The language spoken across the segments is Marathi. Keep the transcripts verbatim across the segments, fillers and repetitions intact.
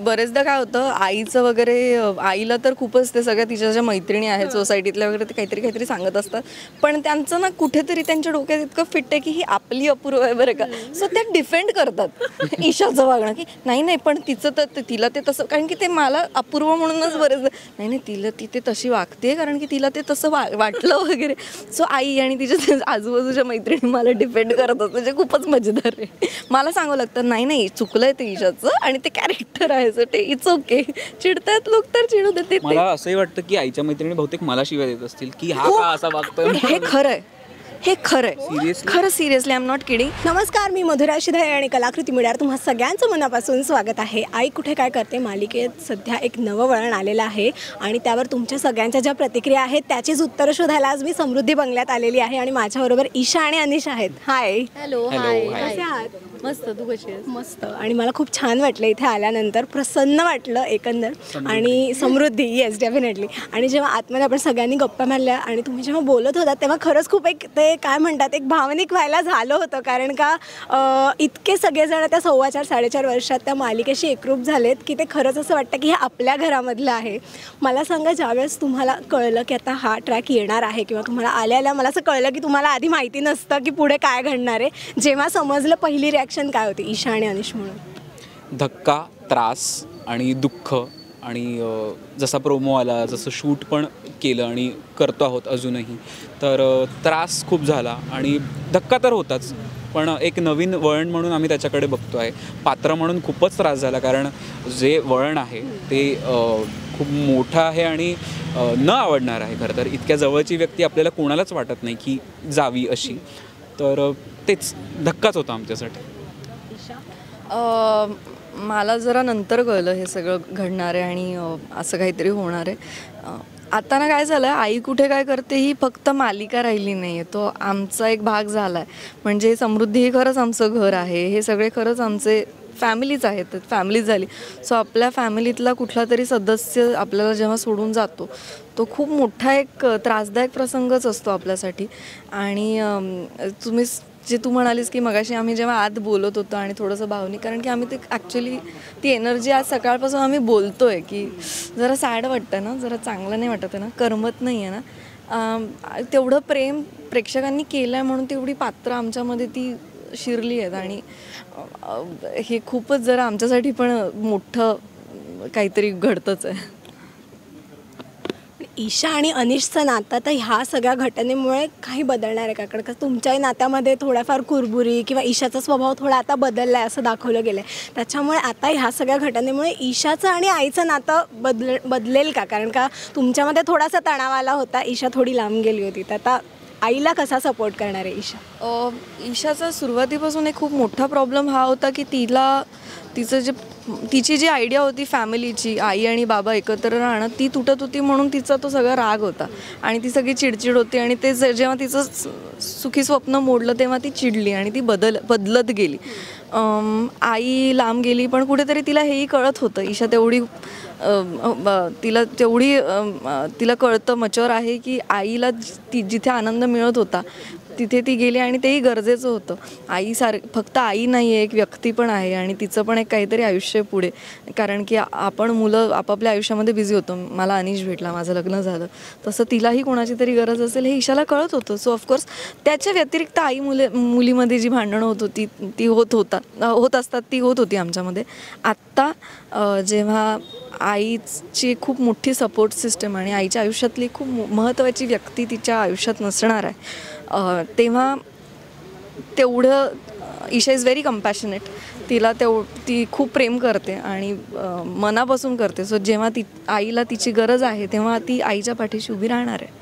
बरेचदा काय होतं आईचं वगैरे आईला तर खूपच ते सगळ्या तिच्या ज्या मैत्रिणी आहेत सोसायटीतल्या वगैरे ते काहीतरी काहीतरी सांगत असतात, पण त्यांचं ना कुठेतरी त्यांच्या डोक्यात इतकं फिट आहे की ही आपली अपूर्व आहे बरं का. सो त्या डिफेंड करतात ईशाचं वागणं की नाही नाही पण तिचं तर तिला ते तसं, कारण की ते मला अपूर्व म्हणूनच बरेच नाही नाही तिला ती ते तशी वागते कारण की तिला ते तसं वा वाटलं वगैरे. सो आई आणि तिच्या आजूबाजूच्या मैत्रिणी मला डिफेंड करतात, म्हणजे खूपच मजेदार आहे. मला सांगावं लागतं नाही नाही चुकलंय ते ईशाचं आणि ते कॅरेक्टर आहे सो ते इट्स ओके. चिडतात लोक तर चिडू देते. मला असंही वाटतं की आईच्या मैत्रिणी बहुतेक मला शिवाय देत असतील की हा का असा वागतोय. हे खरं आहे, हे खरं आहे, खरं seriously I am not kidding. नमस्कार, मी मधुरा शिधाळे आणि कलाकृती मीडियावर तुम्हा सगळ्यांचं मनापासून स्वागत आहे. आई कुठे काय करते मालिकेत सध्या एक नवं वळण आलेलं आहे आणि त्यावर तुमच्या सगळ्यांच्या ज्या प्रतिक्रिया आहेत त्याचीच उत्तरं शोधायला आज मी समृद्धी बंगल्यात आलेली आहे आणि माझ्याबरोबर ईशा आणि अनिश आहेत. हाय. हॅलो. हाय. कसे आहात? मस्त. तू कशी आहेस? मस्त. आणि मला खूप छान वाटलं इथे आल्यानंतर, प्रसन्न वाटलं एकंदर. आणि समृद्धी, येस डेफिनेटली. आणि जेव्हा आतमध्ये आपण सगळ्यांनी गप्पा मारल्या आणि तुम्ही जेव्हा बोलत होता तेव्हा खरंच खूप एक ते काय म्हणतात एक भावनिक व्हायला झालं होतं, कारण का इतके सगळेजण त्या सव्वा चार साडेचार वर्षात त्या मालिकेशी एकरूप झालेत की ते खरंच असं वाटतं की हे आपल्या घरामधलं आहे. मला सांगा, ज्यावेळेस तुम्हाला कळलं की आता हा ट्रॅक येणार आहे किंवा तुम्हाला आल्याला मला असं कळलं की तुम्हाला आधी माहिती नसतं की पुढे काय घडणार आहे, जेव्हा समजलं पहिली रिॲक्शन काय होती ईशा आणि अनिश म्हणून? धक्का, त्रास आणि दुःख. आणि जसा प्रोमो आला, जसं शूट पण केलं आणि करतो आहोत अजूनही, तर त्रास खूप झाला आणि धक्का तर होताच, पण एक नवीन वळण म्हणून आम्ही त्याच्याकडे बघतो आहे. पात्र म्हणून खूपच त्रास झाला, कारण जे वळण आहे ते खूप मोठं आहे आणि न आवडणार आहे. खरं तर इतक्या जवळची व्यक्ती आपल्याला कोणालाच वाटत नाही की जावी अशी, तर तेच धक्काच होता आमच्यासाठी. मला जरा नंतर कळलं हे सगळं घडणार आहे आणि असं काहीतरी होणार आहे. आता ना काय झालं, आई कुठे काय करते ही फक्त मालिका राहिली नाही आहे, तो आमचा एक भाग झाला आहे. म्हणजे समृद्धी हे खरंच आमचं घर आहे, हे सगळे खरंच आमचे फॅमिलीच आहेत, फॅमिली झाली. सो आपल्या फॅमिलीतला कुठला तरी सदस्य आपल्याला जेव्हा सोडून जातो तो खूप मोठा एक त्रासदायक प्रसंगच असतो आपल्यासाठी. आणि तुम्ही जे तू म्हणालीस की मगाशी आम्ही जेव्हा आत बोलत होतो आणि थोडंसं भावनिक, कारण की आम्ही ते ॲक्च्युली ती एनर्जी आज सकाळपासून आम्ही बोलतो आहे की जरा सॅड वाटतं ना, जरा चांगलं नाही वाटत आहे ना, करमत नाही आहे ना. तेवढं प्रेम प्रेक्षकांनी केलं आहे म्हणून तेवढी पात्र आमच्यामध्ये ती शिरली आहेत आणि हे खूपच जरा आमच्यासाठी पण मोठं काहीतरी घडतंच आहे. ईशा आणि अनिशचं नातं तर ह्या सगळ्या घटनेमुळे काही बदलणार आहे का? कारण का तुमच्याही नात्यामध्ये थोड्याफार कुरबुरी किंवा ईशाचा स्वभाव थोडा आता बदलला आहे असं दाखवलं गेलं आहे, त्याच्यामुळे आता ह्या सगळ्या घटनेमुळे ईशाचं आणि आईचं नातं बदल बदलेल का? कारण का तुमच्यामध्ये थोडासा तणाव आला होता, ईशा थोडी लांब गेली होती, तर आता आईला कसा सपोर्ट करणार आहे ईशा? ईशाचा सुरुवातीपासून एक खूप मोठा प्रॉब्लेम हा होता की तिला तिचं जे तिची जी आयडिया होती फॅमिलीची, आई आणि बाबा एकत्र राहणं, ती तुटत होती म्हणून तिचा तो सगळा राग होता आणि ती सगळी चिडचिड होती. आणि ते जेव्हा तिचं सुखी स्वप्न मोडलं तेव्हा ती चिडली आणि ती बदल बदलत गेली. आई लांब गेली पण कुठेतरी तिला हेही कळत होतं, ईशा तेवढी तिला तेवढी तिला कळतं, मच्युअर आहे की आईला ती जिथे आनंद मिळत होता तिथे ती गेली आणि तेही गरजेचं होतं. आई सार फक्त आई नाही आहे, एक व्यक्ती पण आहे आणि तिचं पण एक काहीतरी आयुष्य पुढे, कारण की आपण मुलं आपापल्या आयुष्यामध्ये बिझी होतो. मला अनिश भेटला, माझं लग्न झालं, तसं तिलाही कोणाची तरी गरज असेल हे ईशाला कळत होतं. सो ऑफकोर्स त्याच्या व्यतिरिक्त आई मुले मुलीमध्ये जी भांडणं होत होती ती होत होतात होत असतात ती होत होती आमच्यामध्ये. आत्ता जेव्हा आईची खूप मोठी सपोर्ट सिस्टम आणि आईच्या आयुष्यातली खूप महत्त्वाची व्यक्ती तिच्या आयुष्यात नसणार आहे, तेव्हा तेवढं ईशा इज व्हेरी कंपॅशनेट. तिला तेव ती खूप प्रेम करते आणि मनापासून करते. सो जेव्हा ती आईला तिची गरज आहे तेव्हा ती आईच्या पाठीशी उभी राहणार आहे.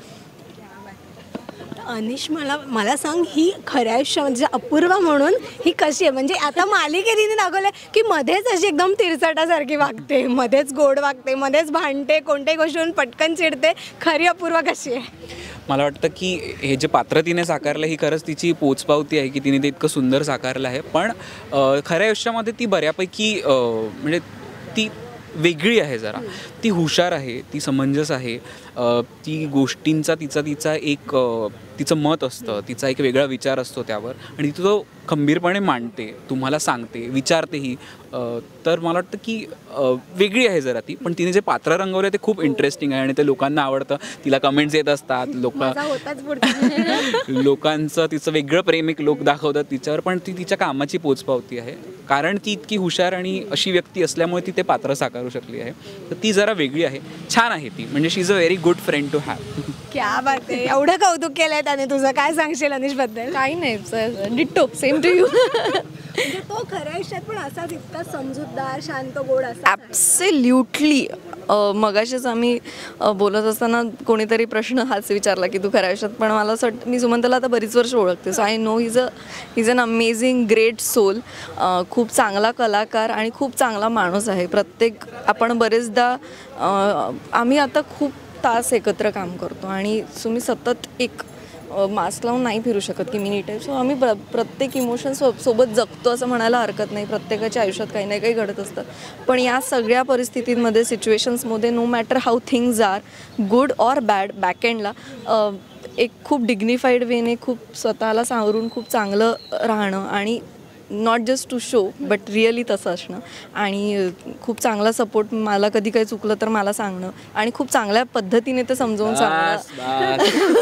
अनिश, मला मला सांग, ही खऱ्या आयुष्यामध्ये अपूर्वा म्हणून ही कशी आहे? म्हणजे आता मालिकेत तिने दाखवलं की मध्येच अशी एकदम तिरचटासारखी वागते, मध्येच गोड वागते, मध्येच भांडते, कोणत्याही गोष्टीवरून पटकन चिडते. खरी अपूर्वा कशी आहे? मला वाटतं की हे जे पात्र तिने साकारलं ही खरंच तिची पोचपावती आहे की तिने ते इतकं सुंदर साकारलं आहे. पण खऱ्या आयुष्यामध्ये ती बऱ्यापैकी म्हणजे ती वेगळी आहे, जरा ती हुशार आहे, ती समंजस आहे अ, ती गोष्टींचा तिचा तिचा एक अ, तिचं मत असतं, तिचा एक वेगळा विचार असतो त्यावर आणि ती तो खंबीरपणे मांडते, तुम्हाला सांगते, विचारतेही. अ, तर मला वाटतं की अ, वेगळी आहे जरा ती, पण तिने जे पात्र रंगवलं ते खूप इंटरेस्टिंग आहे आणि ते लोकांना आवडतं. तिला कमेंट्स येत असतात, लोक माझा होताच पुढचा. लोकांचं तिचं वेगळं प्रेमिक लोक दाखवतात तिच्यावर, पण ती तिच्या कामाची पोचपावती आहे कारण ती इतकी हुशार आणि अशी व्यक्ती असल्यामुळे ती ते पात्र साकारू शकली आहे. तर ती जरा वेगळी आहे, छान आहे ती, म्हणजे she is a very good friend to have. क्या बात आहे, एवढं कौतुक केलंय त्याने तुझं. काय सांगशील अनिशबद्दल? काही नाही, डिट्टो सेम टू यू. म्हणजे तो खऱ्या आयुष्यात पण असाच इतका समजूतदार, शांत, गोड असा. ॲब्सल्युटली. मगाशीच आम्ही अ, बोलत असताना कोणीतरी प्रश्न हाच विचारला की तू खऱ्या आयुष्यात, पण मला असं वाटतं मी सुमंतला आता बरीच वर्ष ओळखते, so I know is a is an amazing great soul. खूप चांगला कलाकार आणि खूप चांगला माणूस आहे. प्रत्येक आपण बरेचदा अ, आम्ही आता खूप तास एकत्र काम करतो आणि तुम्ही सतत एक मास्क लावून नाही फिरू शकत की मिनी टाईप. सो आम्ही प्र प्रत्येक इमोशन सो सोबत जगतो असं म्हणायला हरकत नाही. प्रत्येकाच्या आयुष्यात काही ना काही घडत असतं, पण या सगळ्या परिस्थितींमध्ये, सिच्युएशन्समध्ये, no matter how things are good or bad, बॅकएंडला एक खूप डिग्निफाईड वेने, खूप स्वतःला सावरून खूप चांगलं राहणं आणि not just to show but really तसं असणं आणि खूप चांगला सपोर्ट. मला कधी काही चुकलं तर मला सांगणं आणि खूप चांगल्या पद्धतीने ते समजावून सांगणं.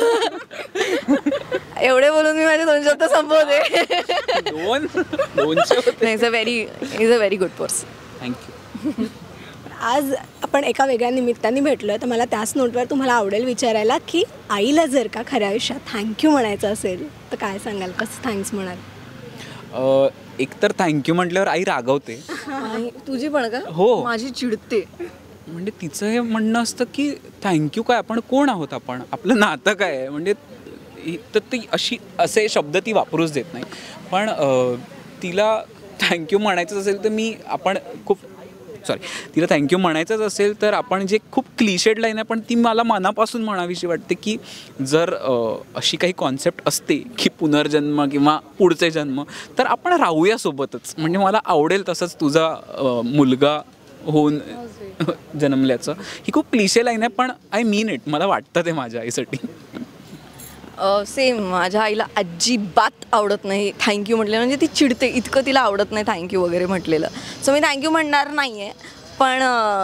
एवढे बोलून मी माझे दोन शब्द संपवते. दोन दोनशे is a very is a very good person. Thank you. आज आपण एका वेगळ्या निमित्ताने भेटलो, तर मला त्याच नोटवर तुम्हाला आवडेल विचारायला की आईला जर का खऱ्या आयुष्यात थँक्यू म्हणायचं असेल तर काय सांगाल, कसं थँक्स म्हणाल? एकतर थँक्यू म्हटल्यावर आई रागवते. आणि तुझी पण का? हो. माझी चिडते. म्हणजे तिचं हे म्हणणं असतं की थँक्यू काय, आपण कोण आहोत, आपण आपलं नातं काय आहे, म्हणजे तर ती अशी असे शब्द ती वापरूच देत नाही. पण तिला थँक्यू म्हणायचं असेल तर मी आपण खूप सॉरी तिला थँक्यू म्हणायचंच असेल तर आपण जे खूप क्लिशेड लाईन आहे पण ती मला मनापासून म्हणावीशी वाटते की जर अशी काही कॉन्सेप्ट असते की पुनर्जन्म किंवा पुढचे जन्म तर आपण राहूया सोबतच. म्हणजे मला आवडेल तसंच तुझा मुलगा होऊन जन्मल्याचं. ही खूप क्लिशे लाईन आहे पण आय मीन इट. मला वाटतं ते माझ्या आईसाठी. सेम. माझ्या आईला अजिबात आवडत नाही थँक्यू म्हटलेलं, म्हणजे ती चिडते, इतकं तिला आवडत नाही थँक्यू वगैरे म्हटलेलं. सो मी थँक्यू म्हणणार नाही आहे, पण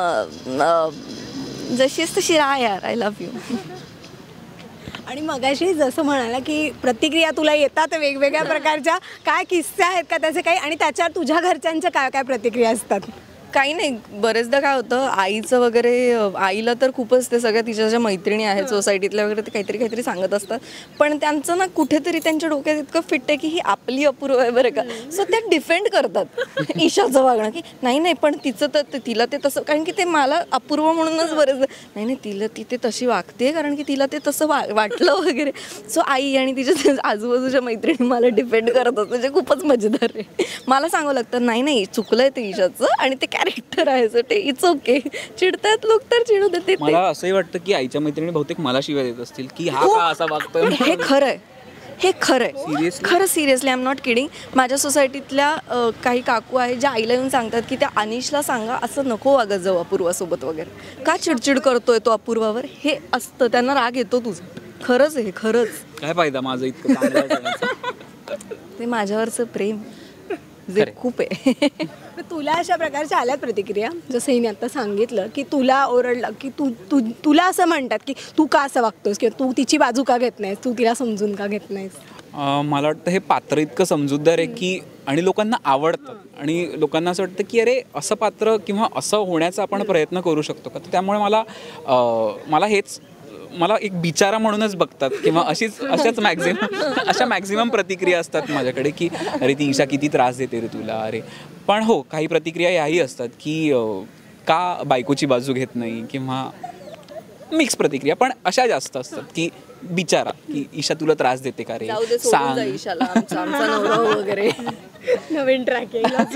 जशीच तशी राहा यार, आय लव्ह यू. आणि मगाशी जसं म्हणाला की प्रतिक्रिया तुला येतात वेगवेगळ्या प्रकारच्या, काय किस्से आहेत का त्याचे काही, आणि त्याच्यावर तुझ्या घरच्यांच्या काय काय प्रतिक्रिया असतात? काही नाही, बरेचदा काय होतं आईचं वगैरे, आईला तर खूपच ते सगळ्या तिच्या ज्या मैत्रिणी आहेत सोसायटीतल्या वगैरे ते काहीतरी काहीतरी सांगत असतात, पण त्यांचं ना कुठेतरी त्यांच्या डोक्यात इतकं फिट आहे की ही आपली अपूर्व आहे बरं का. सो त्या डिफेंड करतात ईशाचं वागणं की नाही नाही पण तिचं तर तिला ते तसं, कारण की ते मला अपूर्व म्हणूनच बरेच नाही नाही तिला ती ते तशी वागते कारण की तिला ते तसं वा वाटलं वगैरे. सो आई आणि तिच्या आजूबाजूच्या मैत्रिणी मला डिफेंड करतात, म्हणजे खूपच मजेदार आहे. मला सांगावं लागतं नाही नाही चुकलं आहे ते ईशाचं आणि ते कॅरेक्टर आहे ते इट्स ओके. चिडतात लोक तर चिडू देते. मला असंही वाटतं की आईच्या मैत्रिणी बहुतेक मला शिव्या देत असतील की हा का असा वागतोय. हे खरं आहे, हे खरं आहे, Seriously? खरं seriously I am not kidding. माझ्या सोसायटीतल्या काही काकू आहेत ज्या आईला येऊन सांगतात की त्या अनिशला सांगा असं नको वागत जाऊ अपूर्वासोबत वगैरे, का चिडचिड करतोय तो अपूर्वावर. हे असतं, त्यांना राग येतो तुझं. खरंच आहे, खरंच. काय फायदा माझं इतकं चांगलं असण्याचा? ते माझ्यावरचं प्रेम जे खूप आहे. तुला अशा प्रकारच्या आल्यात प्रतिक्रिया, जसं हिने आता सांगितलं की तुला ओरडलं की तू तू तुला असं म्हणतात की तू का असं वागतोस किंवा तू तिची बाजू का घेत नाहीस, तू तिला समजून का घेत नाहीस? मला वाटतं हे पात्र इतकं समजूतदार आहे की आणि लोकांना आवडतं आणि लोकांना असं वाटतं की अरे असं पात्र किंवा असं होण्याचा आपण प्रयत्न करू शकतो का. तर त्यामुळे मला मला हेच मला एक बिचारा म्हणूनच बघतात किंवा अशीच अशाच मॅक्झिमम अशा मॅक्झिमम प्रतिक्रिया असतात माझ्याकडे की अरे ती ईशा किती त्रास देते रे तुला. अरे पण हो काही प्रतिक्रिया याही असतात की का बायकोची बाजू घेत नाही किंवा मिक्स प्रतिक्रिया, पण अशा जास्त असतात की बिचारा की ईशा तुला त्रास देते का रे, सांग वगैरे. नवीन ट्रॅक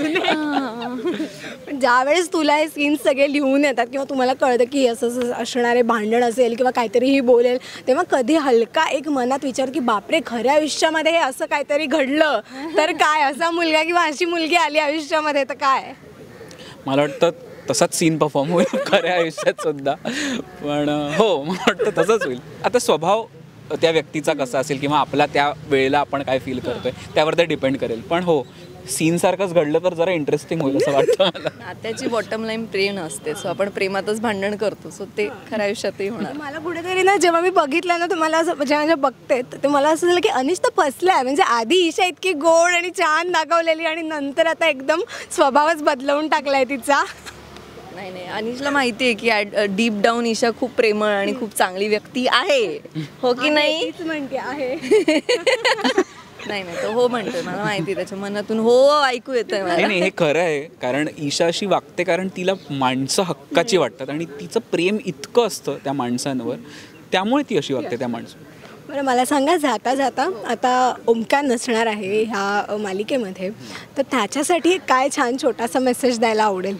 पण ज्यावेळेस तुला हे सीन्स सगळे लिहून येतात किंवा तुम्हाला कळतं की असं असं असणारे भांडण असेल किंवा काहीतरीही बोलेल, तेव्हा कधी हलका एक मनात विचार की बापरे खऱ्या आयुष्यामध्ये हे असं काहीतरी घडलं तर काय, असा मुलगा किंवा अशी मुलगी आली आयुष्यामध्ये तर काय? मला वाटतं तसाच सीन परफॉर्म होईल खऱ्या आयुष्यात सुद्धा. पण हो मला वाटतं तसंच होईल. आता स्वभाव त्या व्यक्तीचा कसा असेल किंवा आपला त्या वेळेला आपण काय फील करतोय त्यावर ते डिपेंड करेल. पण हो सीनसारखंच घडलं तर जरा इंटरेस्टिंग होईल असं वाटतं मला. नात्याची बॉटम लाईन प्रेम असते. सो आपण प्रेमातच भांडण करतो. सो ते खऱ्या आयुष्यातही होणार. मला कुठेतरी ना जेव्हा मी बघितलं ना तुम्हाला असं जेव्हा जेव्हा बघते ते मला असं झालं की अनिश तर फसलाय. म्हणजे आधी ईशा इतकी गोड आणि छान दाखवलेली आणि नंतर आता एकदम स्वभावच बदलवून टाकलाय तिचा. नाही नाही अनिशला माहिती आहे की ॲट डीप डाऊन ईशा खूप प्रेमळ आणि खूप चांगली व्यक्ती आहे. हो की नाही? तीच म्हणते आहे. नाही नाही तो हो म्हणतोय. मला माहिती आहे त्याच्या मनातून हो ऐकू येतंय नाही मला. नाही हे खरं आहे. कारण ईशा अशी वागते कारण तिला माणसं हक्काची वाटतात आणि तिचं प्रेम इतकं असतं त्या माणसांवर त्यामुळे ती अशी वागते त्या माणसावर. बरं मला सांगा जाता जाता आता ओमकार नसणार आहे ह्या मालिकेमध्ये तर त्याच्यासाठी काय छान छोटासा मेसेज द्यायला आवडेल?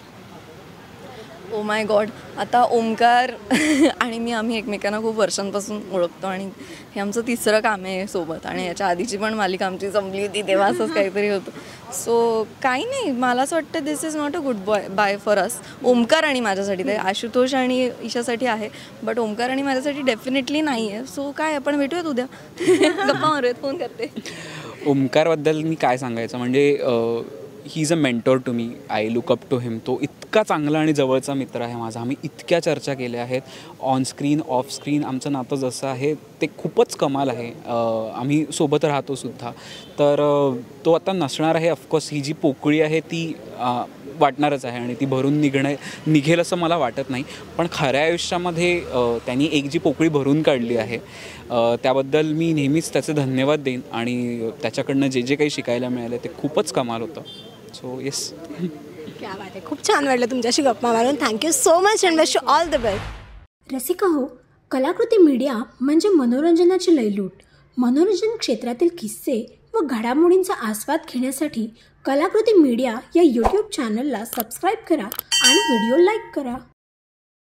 Oh my God. आता ओमकार आणि मी आम्ही एकमेकांना खूप वर्षांपासून ओळखतो आणि हे आमचं तिसरं काम आहे सोबत आणि याच्या आधीची पण मालिका आमची संपली होती तेव्हा असंच काहीतरी होतं. सो काही नाही मला असं वाटतं this is not a good boy bye for us. Omkar आणि माझ्यासाठी ते आशुतोष आणि ईशासाठी आहे बट ओमकार आणि माझ्यासाठी डेफिनेटली नाही आहे. सो काय आपण भेटूयात उद्या गप्पा मारूयात. फोन करते. ओमकारबद्दल मी काय सांगायचं म्हणजे he is a mentor to me. I look up to him. तो इतका चांगला आणि जवळचा मित्र आहे माझा. आम्ही इतक्या चर्चा केल्या आहेत ऑन स्क्रीन ऑफ स्क्रीन. आमचं नातं जसं आहे ते खूपच कमाल आहे. आम्ही सोबत राहतो सुद्धा. तर तो आता नसणार आहे. ऑफकोर्स ही जी पोकळी आहे ती वाटणारच आहे आणि ती भरून निघणे निघेल असं मला वाटत नाही. पण खऱ्या आयुष्यामध्ये त्यांनी एक जी पोकळी भरून काढली आहे त्याबद्दल मी नेहमीच त्याचे धन्यवाद देईन आणि त्याच्याकडनं जे जे काही शिकायला मिळालं ते खूपच कमाल होतं. So yes. क्या बात आहे. खूप छान वाटलं तुमच्याशी गप्पा मारून. Thank you so much and wish you all the best. Rasika हो, कलाकृती मीडिया म्हणजे मनोरंजनाची लयलूट. मनोरंजन क्षेत्रातील किस्से व घडामोडींचा आस्वाद घेण्यासाठी कलाकृती मीडिया या यूट्यूब चॅनलला सबस्क्राईब करा आणि व्हिडिओ लाईक करा.